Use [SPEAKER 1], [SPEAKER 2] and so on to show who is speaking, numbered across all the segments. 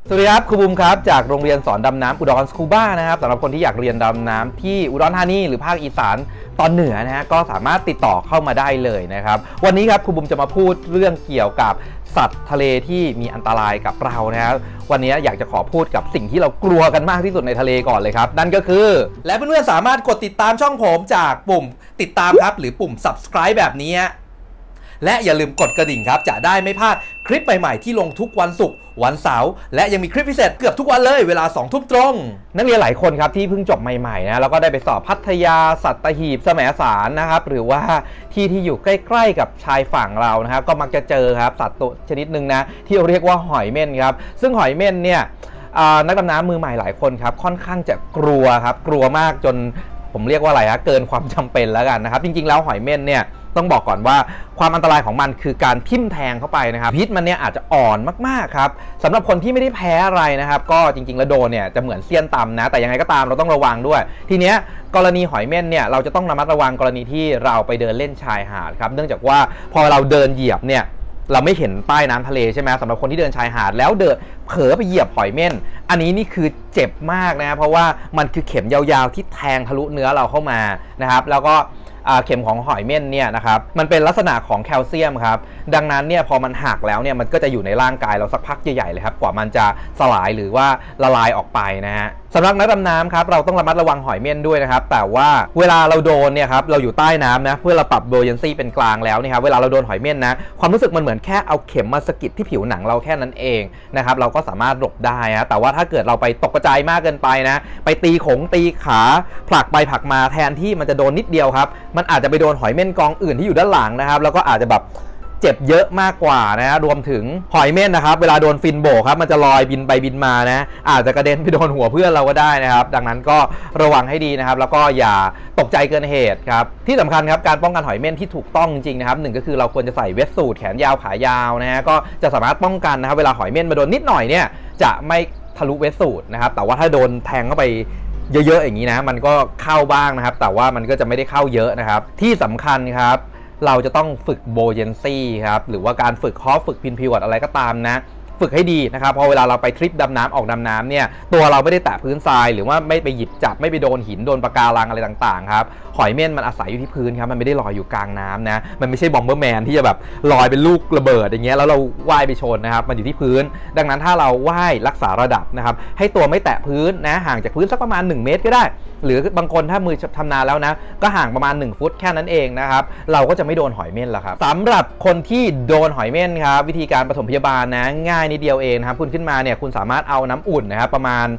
[SPEAKER 1] สวัสดีครับครูบุมครับจากโรงเรียนสอนดำน้ำอุดรสกูบ้านะครับสำหรับคนที่อยากเรียนดำน้ำที่อุดรธานีหรือภาคอีสานตอนเหนือนะฮะก็สามารถติดต่อเข้ามาได้เลยนะครับวันนี้ครับครูบุมจะมาพูดเรื่องเกี่ยวกับสัตว์ทะเลที่มีอันตรายกับเรานะครับวันนี้อยากจะขอพูดกับสิ่งที่เรากลัวกันมากที่สุดในทะเลก่อนเลยครับนั่นก็คือและเพื่อนๆสามารถกดติดตามช่องผมจากปุ่มติดตามครับหรือปุ่ม subscribe แบบนี้และอย่าลืมกดกระดิ่งครับจะได้ไม่พลาดคลิปใหม่ๆที่ลงทุกวันศุกร์วันเสาร์และยังมีคลิปพิเศษเกือบทุกวันเลยเวลา 20:00 นตรงนักเรียนหลายคนครับที่เพิ่งจบใหม่ๆนะแล้วก็ได้ไปสอบพัทยาสัตหีบแสมสารนะครับหรือว่าที่อยู่ใกล้ๆกับชายฝั่งเรานะครับก็มักจะเจอครับสัตว์ตัวชนิดหนึ่งนะที่เรียกว่าหอยเม่นครับซึ่งหอยเม่นเนี่ยนักดำน้ำมือใหม่หลายคนครับค่อนข้างจะกลัวครับกลัวมากจนผมเรียกว่าอะไรฮะเกินความจำเป็นแล้วกันนะครับจริงๆแล้วหอยเม่นเนี่ยต้องบอกก่อนว่าความอันตรายของมันคือการทิ่มแทงเข้าไปนะครับพิษมันเนี่ยอาจจะอ่อนมากๆครับสำหรับคนที่ไม่ได้แพ้อะไรนะครับก็จริงๆแล้วโดนเนี่ยจะเหมือนเสี้ยนตำนะแต่ยังไงก็ตามเราต้องระวังด้วยทีเนี้ยกรณีหอยเม่นเนี่ยเราจะต้องระมัดระวังกรณีที่เราไปเดินเล่นชายหาดครับเนื่องจากว่าพอเราเดินเหยียบเนี่ยเราไม่เห็นใต้น้ำทะเลใช่ไหมสำหรับคนที่เดินชายหาดแล้วเดินเผลอไปเหยียบหอยเม่นอันนี้นี่คือเจ็บมากนะเพราะว่ามันคือเข็มยาวๆที่แทงทะลุเนื้อเราเข้ามานะครับแล้วก็เข็มของหอยเม่นเนี่ยนะครับมันเป็นลักษณะของแคลเซียมครับดังนั้นเนี่ยพอมันหักแล้วเนี่ยมันก็จะอยู่ในร่างกายเราสักพักใหญ่ๆเลยครับกว่ามันจะสลายหรือว่าละลายออกไปนะฮะสำหรับนักดำน้ำครับเราต้องระมัดระวังหอยเม่นด้วยนะครับแต่ว่าเวลาเราโดนเนี่ยครับเราอยู่ใต้น้ำนะเพื่อเราปรับโบยันซี่เป็นกลางแล้วนี่ครับเวลาเราโดนหอยเม่นนะความรู้สึกมันเหมือนแค่เอาเข็มมาสะกิดที่ผิวหนังเราแค่นั้นเองนะครับเราก็สามารถหลบได้นะแต่ว่าถ้าเกิดเราไปตกกระจายมากเกินไปนะไปตีขาผลักไปผลักมาแทนที่มันจะโดนนิดเดียวครับมันอาจจะไปโดนหอยเม่นกองอื่นที่อยู่ด้านหลังนะครับแล้วก็อาจจะแบบเจ็บเยอะมากกว่านะรวมถึงหอยเม่นนะครับเวลาโดนฟินโบกครับมันจะลอยบินไปบินมานะอาจจะกระเด็นไปโดนหัวเพื่อนเราก็ได้นะครับดังนั้นก็ระวังให้ดีนะครับแล้วก็อย่าตกใจเกินเหตุครับที่สำคัญครับการป้องกันหอยเม่นที่ถูกต้องจริงๆนะครับหนึ่งก็คือเราควรจะใส่เวสสูทแขนยาวขายาวนะฮะก็จะสามารถป้องกันนะครับเวลาหอยเม่นมาโดนนิดหน่อยเนี่ยจะไม่ทะลุเวสสูทนะครับแต่ว่าถ้าโดนแทงเข้าไปเยอะๆอย่างนี้นะมันก็เข้าบ้างนะครับแต่ว่ามันก็จะไม่ได้เข้าเยอะนะครับที่สำคัญครับเราจะต้องฝึกโบเยนซี่ครับหรือว่าการฝึกฮอปฝึกพินพิวดอะไรก็ตามนะฝึกให้ดีนะครับพอเวลาเราไปทริปดำน้ำออกดำน้ำเนี่ยตัวเราไม่ได้แตะพื้นทรายหรือว่าไม่ไปหยิบจับไม่ไปโดนหินโดนปะการังอะไรต่างๆครับหอยเม่นมันอาศัยอยู่ที่พื้นครับมันไม่ได้ลอยอยู่กลางน้ำนะมันไม่ใช่บอมเบอร์แมนที่จะแบบลอยเป็นลูกระเบิดอย่างเงี้ยแล้วเราว่ายไปชนนะครับมันอยู่ที่พื้นดังนั้นถ้าเราว่ายรักษาระดับนะครับให้ตัวไม่แตะพื้นนะห่างจากพื้นสักประมาณ1 เมตรก็ได้หรือบางคนถ้ามือชำนาญแล้วนะก็ห่างประมาณ1 ฟุตแค่นั้นเองนะครับเราก็จะไม่โดนหอยเม่นแล้วครับสำหรับคนที่โดนหอยเม่นครับวิธีการปฐมพยาบาลนะง่ายนิดเดียวเองนะครับคุณขึ้นมาเนี่ยคุณสามารถเอาน้ำอุ่นนะครับประมาณ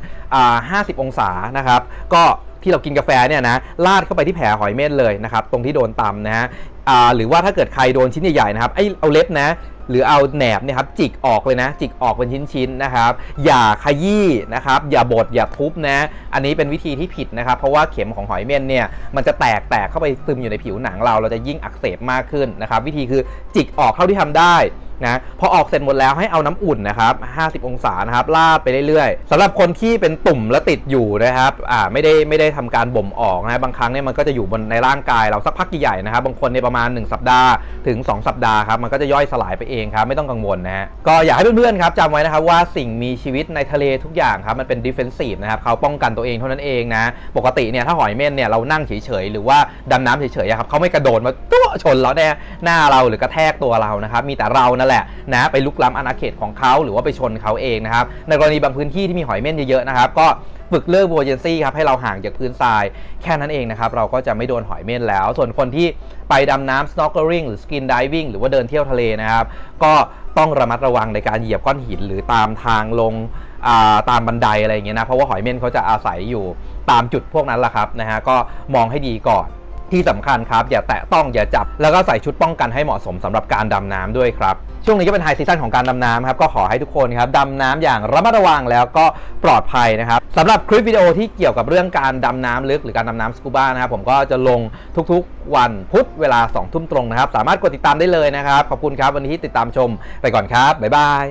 [SPEAKER 1] 50 องศานะครับก็ที่เรากินกาแฟเนี่ยนะราดเข้าไปที่แผลหอยเม่นเลยนะครับตรงที่โดนตำนะฮะหรือว่าถ้าเกิดใครโดนชิ้นใหญ่ๆนะครับเอาเล็บนะหรือเอาแหนบเนี่ยครับจิกออกเลยนะจิกออกเป็นชิ้นๆนะครับอย่าขยี้นะครับอย่าบดอย่าทุบนะอันนี้เป็นวิธีที่ผิดนะครับเพราะว่าเข็มของหอยเม่นเนี่ยมันจะแตกเข้าไปซึมอยู่ในผิวหนังเราจะยิ่งอักเสบมากขึ้นนะครับวิธีคือจิกออกเท่าที่ทำได้นะพอออกเสร็จหมดแล้วให้เอาน้ำอุ่นนะครับ50 องศานะครับราดไปเรื่อยๆสำหรับคนที่เป็นตุ่มและติดอยู่นะครับไม่ได้ทำการบ่มออกนะบางครั้งเนี่ยมันก็จะอยู่บนในร่างกายเราสักพักใหญ่ๆนะครับบางคนในประมาณ1 สัปดาห์ถึง2 สัปดาห์ครับมันก็จะย่อยสลายไปเองครับไม่ต้องกังวลนะฮะก็อยากให้เพื่อนๆครับจำไว้นะครับว่าสิ่งมีชีวิตในทะเลทุกอย่างครับมันเป็น defensive นะครับเขาป้องกันตัวเองเท่านั้นเองนะปกติเนี่ยถ้าหอยเม่นเนี่ยเรานั่งเฉยๆหรือว่าดำน้ำเฉยๆครับเขาไม่กระโดดมาตัวชนเราแน่หน้าเราหรือกระแทกตัวเรานะครับมีแต่เรานั่นแหละนะไปลุกล้ำอาณาเขตของเขาหรือว่าไปชนเขาเองนะครับในกรณีบางพื้นที่ที่มีหอยเม่นเยอะๆนะครับก็ฝึกเลิกโบเยนซี่ครับให้เราห่างจากพื้นทรายแค่นั้นเองนะครับเราก็จะไม่โดนหอยเม่นแล้วส่วนคนที่ไปดำน้ำ snorkeling หรือ skin diving หรือว่าเดินเที่ยวทะเลนะครับก็ต้องระมัดระวังในการเหยียบก้อนหินหรือตามทางลงตามบันไดอะไรอย่างเงี้ยนะเพราะว่าหอยเม่นเขาจะอาศัยอยู่ตามจุดพวกนั้นแหละครับนะฮะก็มองให้ดีก่อนที่สำคัญครับอย่าแตะต้องอย่าจับแล้วก็ใส่ชุดป้องกันให้เหมาะสมสำหรับการดำน้ำด้วยครับช่วงนี้ก็เป็นไฮซีซั่นของการดำน้ำครับก็ขอให้ทุกคนครับดำน้ำอย่างระมัดระวังแล้วก็ปลอดภัยนะครับสำหรับคลิปวิดีโอที่เกี่ยวกับเรื่องการดำน้ำลึกหรือการดำน้ำสกูบ้านะครับผมก็จะลงทุกๆวันพุธเวลา 20:00 นตรงนะครับสามารถกดติดตามได้เลยนะครับขอบคุณครับวันนี้ที่ติดตามชมไปก่อนครับบ๊ายบาย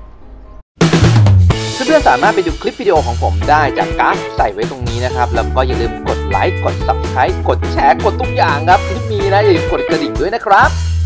[SPEAKER 1] เพื่อนๆสามารถไปดูคลิปวิดีโอของผมได้จากการ์ดใส่ไว้ตรงนี้นะครับแล้วก็อย่าลืมกดไลค์กด Subscribe กดแชร์กดทุกอย่างครับที่มีนะอย่าลืมกดกระดิ่งด้วยนะครับ